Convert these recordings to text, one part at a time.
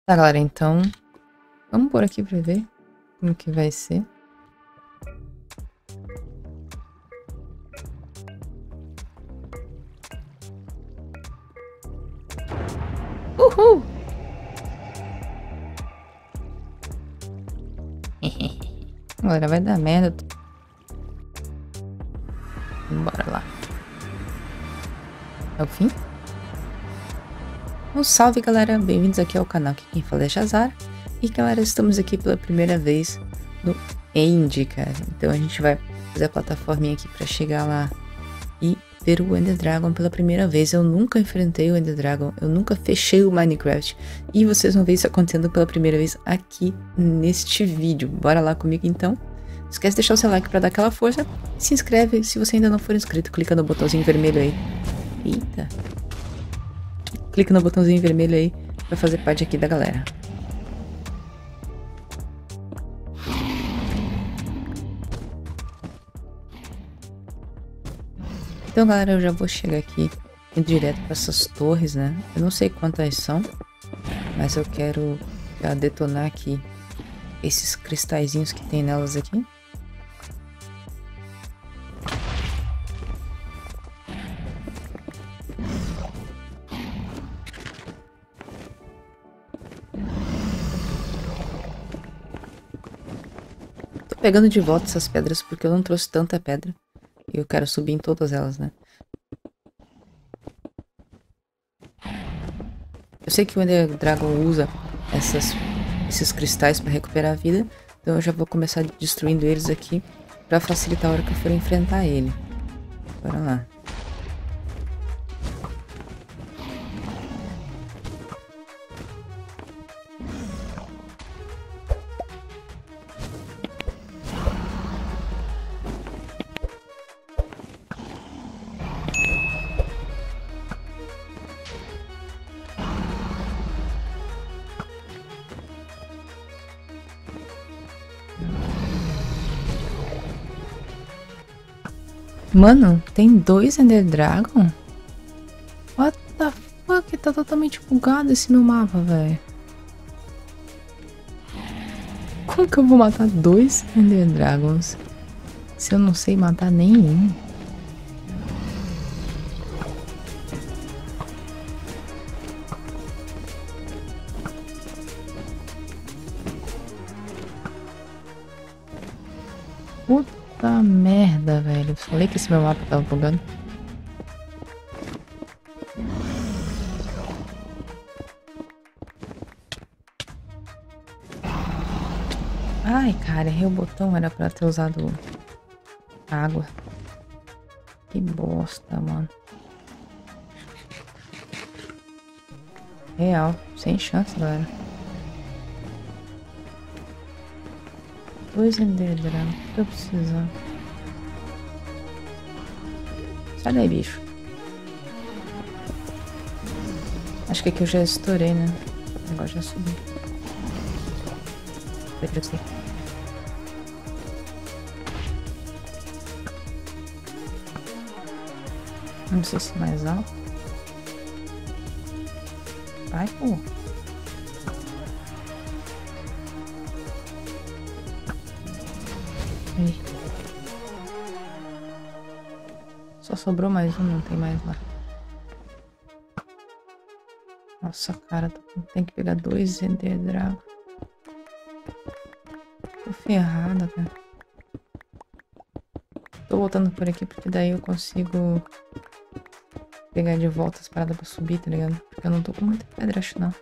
Tá, galera, então vamos por aqui pra ver como que vai ser. Uhul! Galera, vai dar merda. Bora lá. É o fim? Um salve, galera. Bem-vindos aqui ao canal. Aqui quem fala é Jazar. E, galera, estamos aqui pela primeira vez no End, cara. Então a gente vai fazer a plataforminha aqui pra chegar lá e ver o Ender Dragon pela primeira vez. Eu nunca enfrentei o Ender Dragon. Eu nunca fechei o Minecraft. E vocês vão ver isso acontecendo pela primeira vez aqui neste vídeo. Bora lá comigo, então. Não esquece de deixar o seu like pra dar aquela força. Se inscreve se você ainda não for inscrito. Clica no botãozinho vermelho aí. Eita. Clica no botãozinho vermelho aí pra fazer parte aqui da galera. Então, galera, eu já vou chegar aqui indo direto para essas torres, né? Eu não sei quantas são, mas eu quero já detonar aqui esses cristalzinhos que tem nelas aqui. Tô pegando de volta essas pedras porque eu não trouxe tanta pedra. E eu quero subir em todas elas, né? Eu sei que o Ender Dragon usa esses cristais para recuperar a vida. Então eu já vou começar destruindo eles aqui para facilitar a hora que eu for enfrentar ele. Bora lá. Mano, tem dois Ender Dragon? What the fuck? Tá totalmente bugado esse meu mapa, velho. Como que eu vou matar dois Ender Dragons se eu não sei matar nenhum? Puta merda, velho. Eu falei que esse meu mapa tava bugando. Ai, cara, errei o botão. Era pra ter usado água. Que bosta, mano. Real. Sem chance, galera. Dois Ender Dragon. O que eu preciso? Sai daí, bicho. Acho que aqui eu já estourei, né? Agora já subi. Aqui. Não sei se mais alto. Vai, pô. Aí. Só sobrou mais um, não tem mais lá. Nossa, cara, tem que pegar dois Ender Dragon. Tô ferrada, cara. Tô voltando por aqui porque daí eu consigo pegar de volta as paradas pra subir, tá ligado? Porque eu não tô com muita pedra, acho não.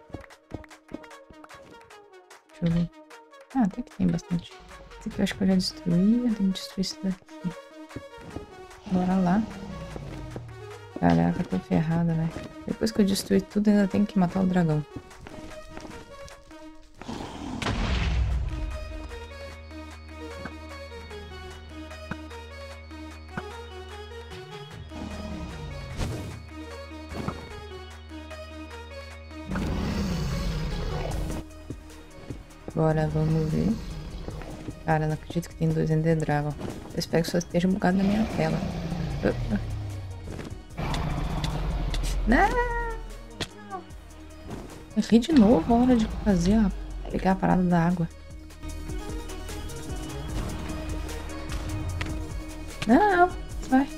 Deixa eu ver. Ah, até que tem bastante. Esse aqui eu acho que eu já destruí. Eu tenho que destruir esse daqui. Bora lá. Caraca, tô ferrada, velho. Depois que eu destruir tudo, ainda tenho que matar o dragão. Agora vamos ver. Cara, não acredito que tem dois Ender Dragon. Eu espero que só esteja bugado na minha tela. Não! Errei de novo a hora de fazer, pegar a parada da água. Não, vai.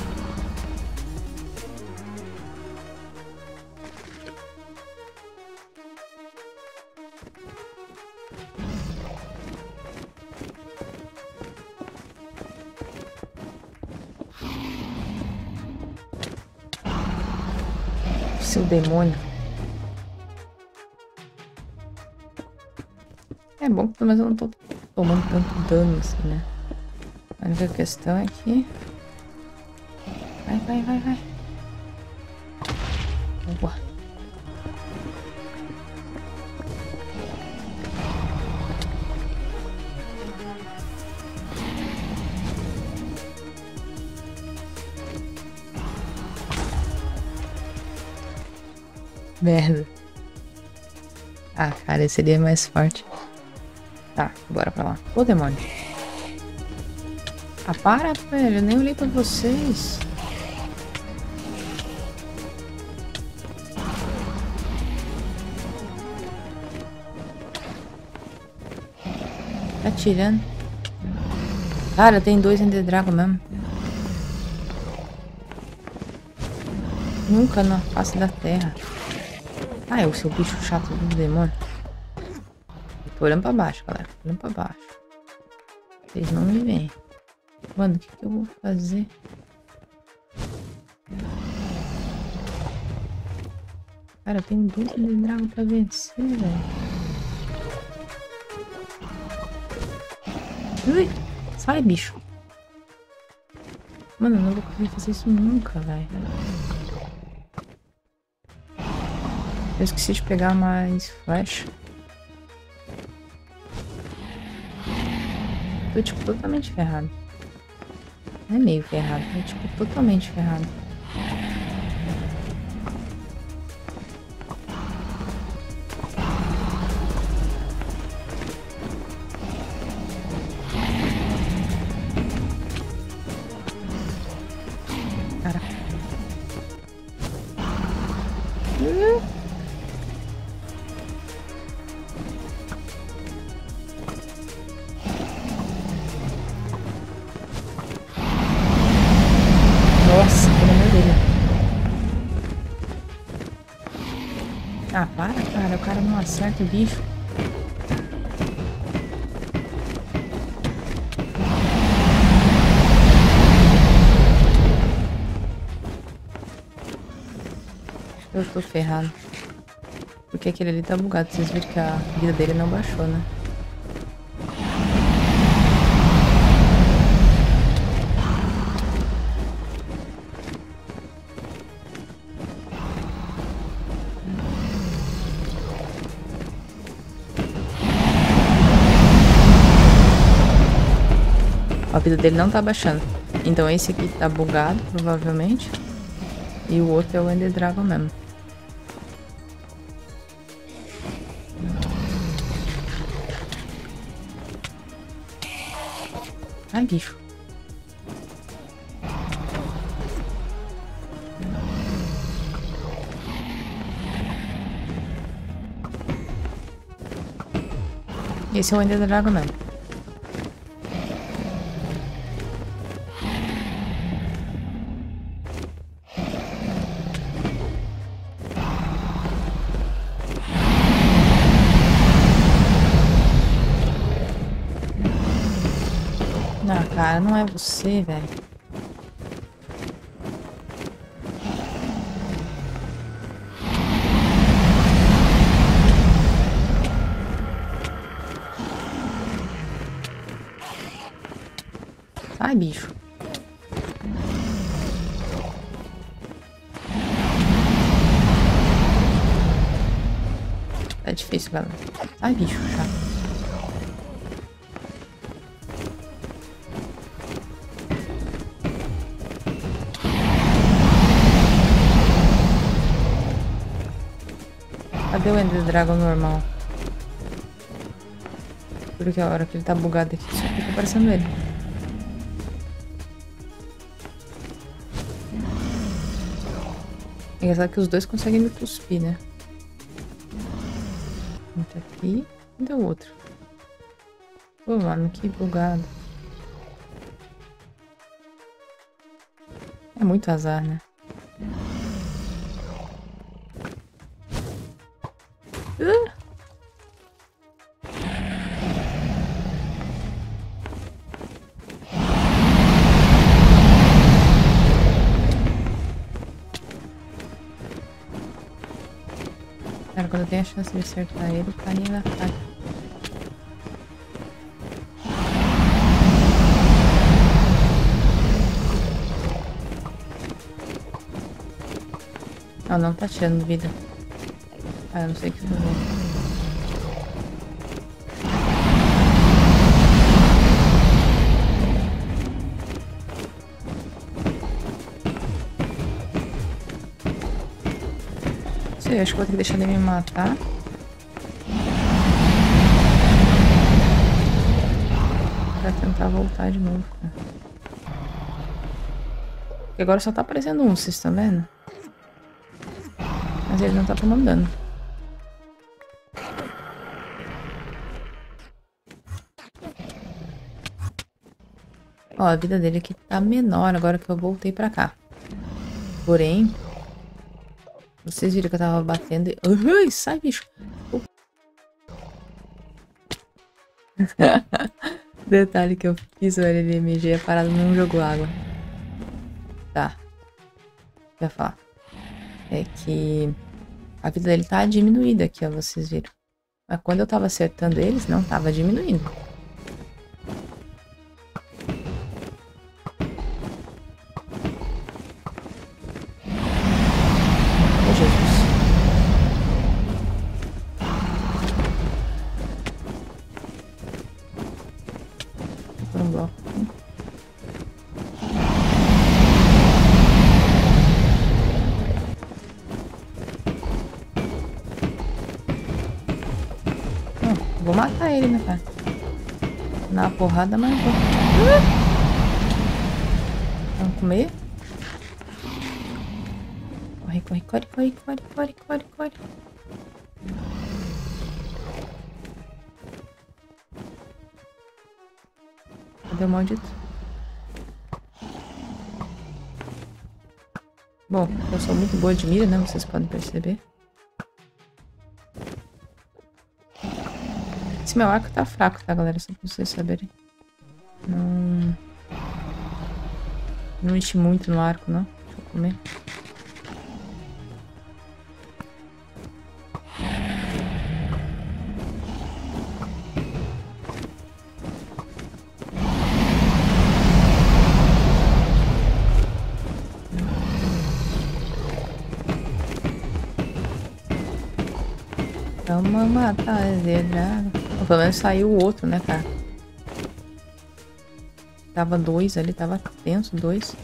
Seu demônio. É bom que pelo menos eu não tô tomando tanto dano assim, né? A única questão é que... Vai. Boa. Merda. Ah, cara, esse seria mais forte. Tá, bora pra lá. Ô, demônio. Ah, para, velho. Eu nem olhei pra vocês. Tá atirando. Cara, tem 2 Ender Dragon mesmo. Nunca na face da terra. Ah, é o seu bicho chato do demônio. Tô olhando pra baixo, galera. Tô olhando pra baixo. Vocês não me veem. Mano, o que eu vou fazer? Cara, eu tenho 2 Ender Dragon pra vencer, velho. Ui, sai, bicho. Mano, eu não vou conseguir fazer isso nunca, velho. Eu esqueci de pegar mais flecha. Tô, tipo, totalmente ferrado. Não é meio ferrado, é, tipo, totalmente ferrado. Cara. Nossa, pelo amor dele. Ah, para, cara. O cara não acerta o bicho. Eu tô ferrado. Porque aquele ali tá bugado. Vocês viram que a vida dele não baixou, né? A vida dele não tá baixando. Então esse aqui tá bugado, provavelmente. E o outro é o Ender Dragon mesmo. Ai, bicho. Esse é o Ender Dragon mesmo. Ah, cara, não é você, velho. Sai, bicho. Tá difícil, galera. Sai, bicho, chato. Cadê o Ender Dragon normal? Porque a hora que ele tá bugado aqui só fica aparecendo ele. É engraçado que os dois conseguem me cuspir, né? Um tá aqui. Cadê o outro? Pô, mano, que bugado. É muito azar, né? Cara, quando eu tenho a chance de acertar ele, o carinha da faca. Não, não tá tirando vida. Ah, eu não sei o que fazer. Não sei, acho que vou ter que deixar ele me matar. Pra tentar voltar de novo. Porque agora só tá aparecendo um, vocês estão vendo? Mas ele não tá tomando dano. Ó, a vida dele aqui tá menor agora que eu voltei pra cá. Porém, vocês viram que eu tava batendo e... Ui, sai, bicho! Detalhe que eu fiz o LMG é parado num jogo água. Tá. Quer falar? É que a vida dele tá diminuída aqui, ó, vocês viram. Mas quando eu tava acertando eles, não tava diminuindo. Oh, Jesus. Vou pôr um bloco aqui. Vou matar ele, né, cara? Na porrada, mas vou. Vamos comer? Corre, corre, corre, corre, corre, corre, corre, corre. Cadê o maldito? Bom, eu sou muito boa de mira, né? Vocês podem perceber. Esse meu arco tá fraco, tá, galera? Só pra vocês saberem. Não enchi muito no arco, não. Deixa eu comer. Vamos matar a zebra. Pelo menos saiu o outro, né, cara? Tava 2 ali, tava tenso, 2.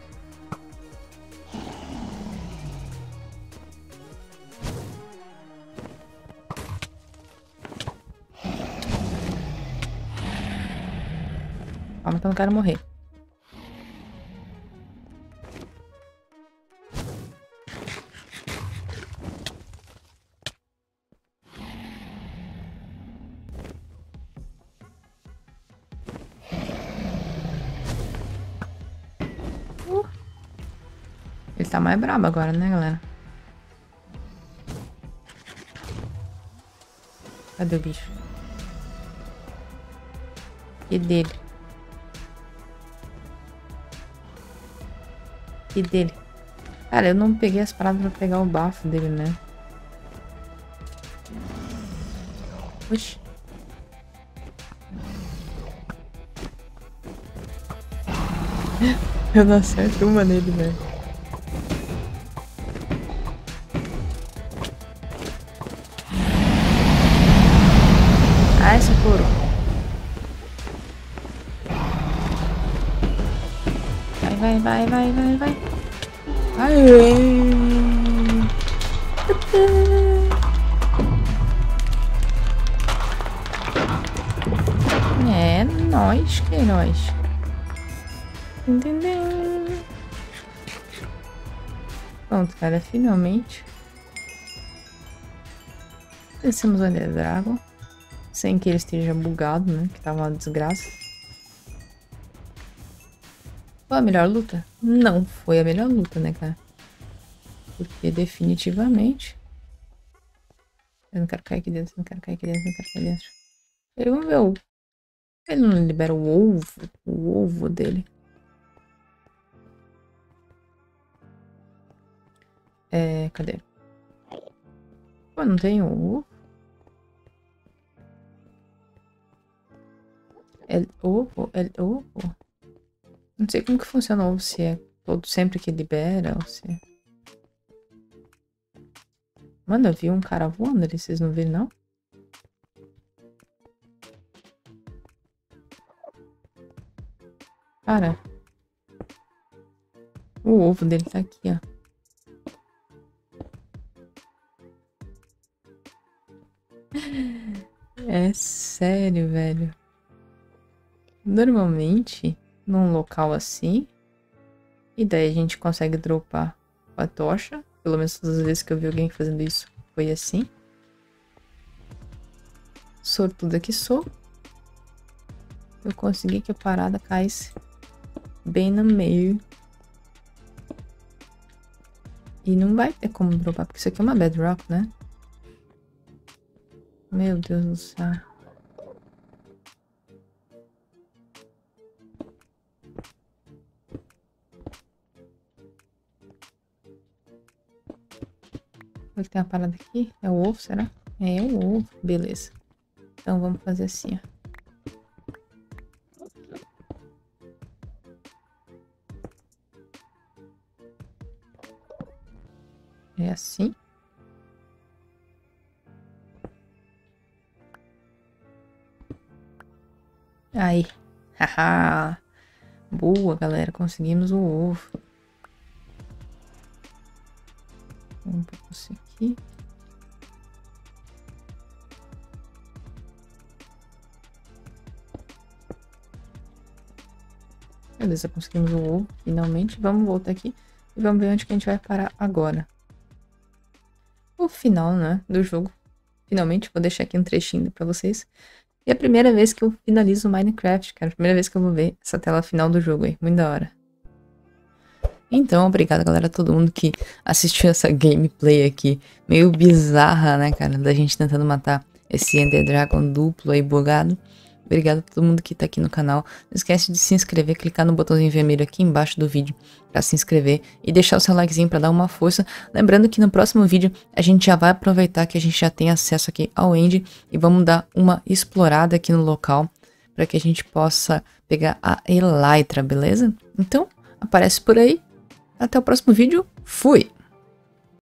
Calma que eu não quero morrer. Ele tá mais brabo agora, né, galera? Cadê o bicho? E dele? E dele? Cara, eu não peguei as paradas pra pegar o bafo dele, né? Oxi. Eu não acerto uma nele, velho. Ai, socorro. Vai, vai, vai, vai, vai. Aê! É nóis, que é nóis. Entendeu? Pronto, cara, finalmente. Descemos o Ender Dragon. Sem que ele esteja bugado, né? Que tava uma desgraça. Foi a melhor luta? Não foi a melhor luta, né, cara? Porque definitivamente... Eu não quero cair aqui dentro, não quero cair aqui dentro, não quero cair dentro. Ele, vamos ver o... Ele não libera o ovo dele. Cadê? Pô, não tem ovo. Ovo. Não sei como que funciona o ovo, se é todo sempre que libera ou se... Mano, eu vi um cara voando ali, vocês não viram, não? Cara, o ovo dele tá aqui, ó. É sério, velho. Normalmente, num local assim, e daí a gente consegue dropar a tocha. Pelo menos todas as vezes que eu vi alguém fazendo isso, foi assim. Sortuda que sou. Eu consegui que a parada caísse bem no meio. E não vai ter como dropar, porque isso aqui é uma bedrock, né? Meu Deus do céu. O que tem uma parada aqui? É o ovo, será? É o ovo. Beleza. Então vamos fazer assim, ó. É assim. Aí. Haha. Boa, galera. Conseguimos o ovo. Vamos pôr isso aqui. Beleza, conseguimos o ovo, finalmente. Vamos voltar aqui e vamos ver onde que a gente vai parar agora. O final, né, do jogo. Finalmente, vou deixar aqui um trechinho pra vocês. E é a primeira vez que eu finalizo o Minecraft, cara. Primeira vez que eu vou ver essa tela final do jogo aí. Muito da hora. Então, obrigado, galera, a todo mundo que assistiu essa gameplay aqui. Meio bizarra, né, cara? Da gente tentando matar esse Ender Dragon duplo aí, bugado. Obrigado a todo mundo que tá aqui no canal. Não esquece de se inscrever, clicar no botãozinho vermelho aqui embaixo do vídeo pra se inscrever e deixar o seu likezinho pra dar uma força. Lembrando que no próximo vídeo a gente já vai aproveitar que a gente já tem acesso aqui ao End e vamos dar uma explorada aqui no local pra que a gente possa pegar a Elytra, beleza? Então, aparece por aí. Até o próximo vídeo. Fui!